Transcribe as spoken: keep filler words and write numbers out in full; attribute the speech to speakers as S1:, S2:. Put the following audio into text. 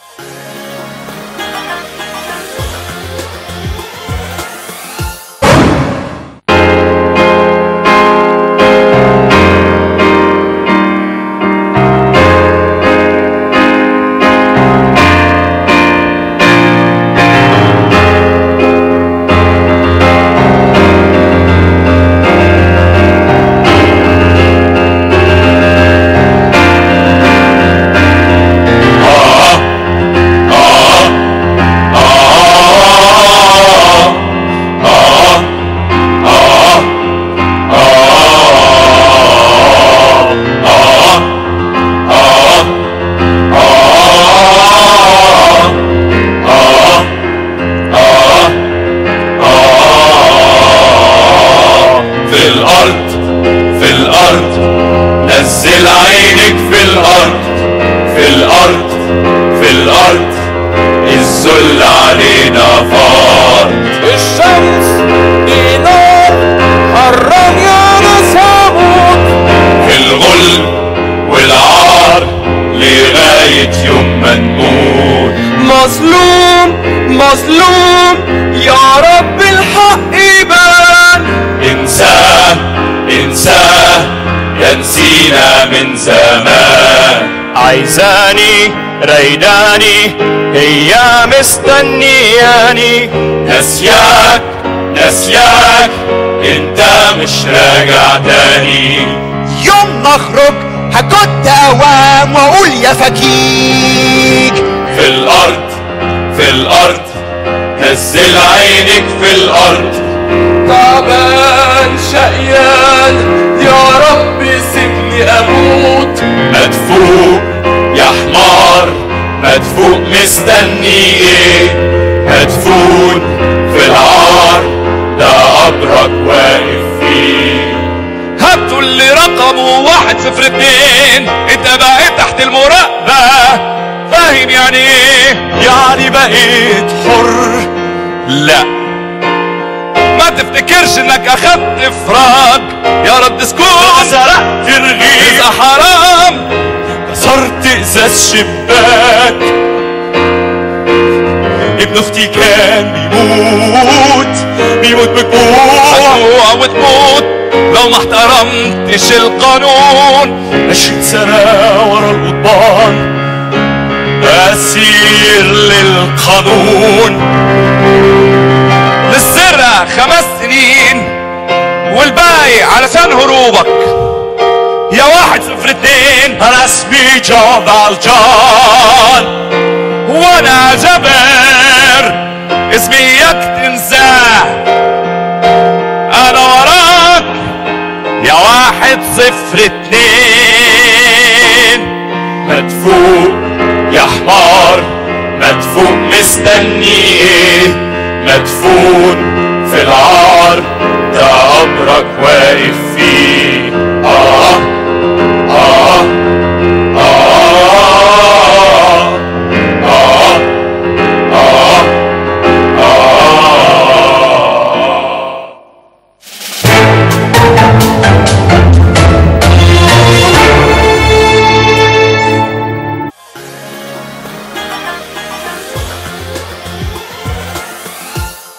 S1: من زمان عايزاني ريداني هي مستنياني نسياك نسياك انت مش راجع تاني
S2: يوم ما اخرج هكون دوام واقول يا فكيك
S1: في الارض في الارض نزل عينك في الارض
S3: تعبان شقيان يا رب سيبني اموت
S1: مدفوق يا حمار مدفوق مستني ايه مدفون في العار ده قبرك واقف فيه
S3: هاتوا اللي رقمه واحد صفر اتنين انت بقيت تحت المراقبة فاهم يعني ايه
S1: يعني بقيت حر
S3: لا ما تفتكرش انك اخدت افراج يا رد سكون
S1: سرقت رغيف
S3: اذا حرام
S1: كسرت ازاز شباك ابن اختي كان بيموت بيموت بجوع
S3: هتجوع وتموت لو ما احترمتش القانون
S1: عشرين سنة ورا القضبان اسير للقانون
S3: للسرقة خمس سنين والباقي علشان هروبك يا واحد صفر اتنين.
S1: انا اسمي جون فالجان
S3: وانا جابر اسمي اياك تنساه انا وراك يا واحد صفر اتنين.
S1: مدفوق يا حمار مدفوق مستني ايه مدفون في العار ده قبرك واقف فيه